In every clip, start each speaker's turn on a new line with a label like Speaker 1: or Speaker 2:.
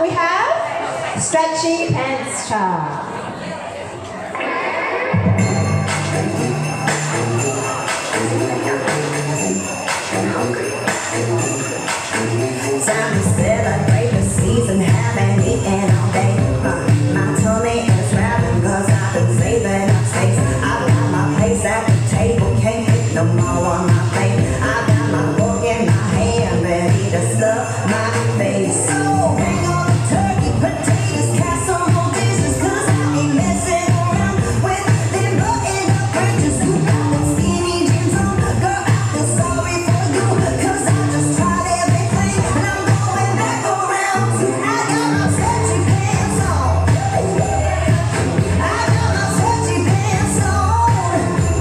Speaker 1: we have Stretchy Pants Child.
Speaker 2: Time to celebrate the season, haven't eaten all day. My tummy is rattling 'cause I've been saving up space. I've got my place at the table, can't fit no more on my plate. I've got my book in my hand, ready to stuff my face. So bring on the turkey, potatoes, casserole dishes, 'cause I ain't messing around with them button-up bridges. You got them skinny jeans on, girl, I feel sorry for you, 'cause I just tried everything and I'm going back around. I got my stretchy pants on. I got my stretchy pants on.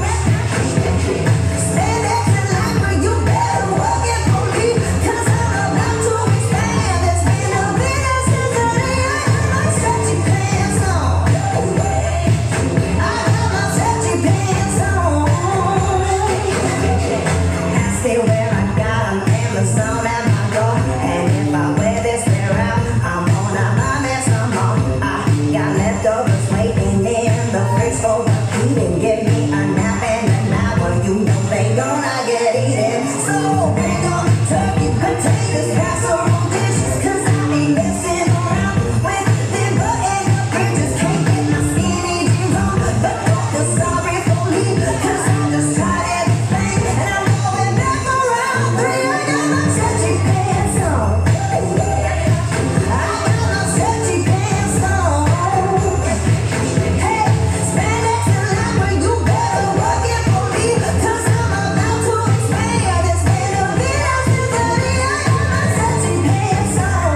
Speaker 2: Stand acting like where you better work it for me, 'cause I'm about to expand. It's been a minute since I got my stretchy pants on. I got my stretchy pants on. Ask me where I got 'em, Amazon at my door. And if I wear this pair out, I'm gonna buy me some more. I got leftovers waiting in the fridge for repeating. Give me a nap in an hour, you know they gonna get eaten. So bring on the turkey, potatoes, casserole dishes, 'cause I ain't messing around with them button-up bridges. Can't get my skinny jeans on, but don't feel sorry for me, 'cause I just tried everything and I'm going back around. Three, I got my stretchy pants on. I got my stretchy pants on. Hey, stand acting like where you better work it for me, 'cause I'm about to expand. It's been a minute since I got my stretchy pants on.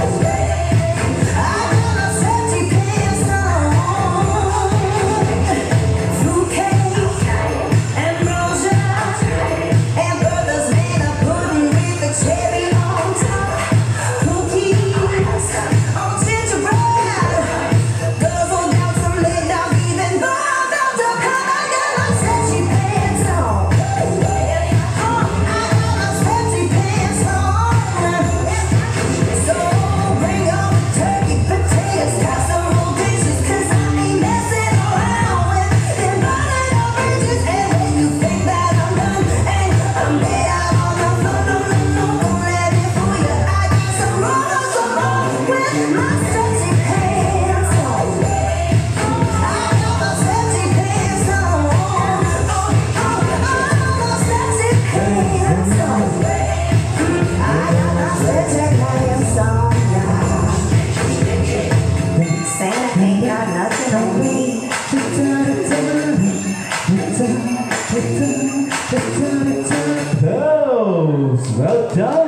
Speaker 2: I got my stretchy pants on. Fruitcake, ambrosia, and Bertha's manna pudding with the cherry on top. Cookies on gingerbread, guzzled down some late dog, even though I'm about to come. I got my stretchy pants on. I got my stretchy pants on. So bring on the turkey, potatoes, casserole dishes, 'cause I ain't messing around with them button-up bridges. And when you think that I'm done and I'm laid out on the floor, no, don't let me fool you. I got some more with my stretchy pants on. I got my stretchy pants on. My stretchy pants on. I got my stretchy pants on. Santa ain't got nothing on me.
Speaker 3: Oh, well done.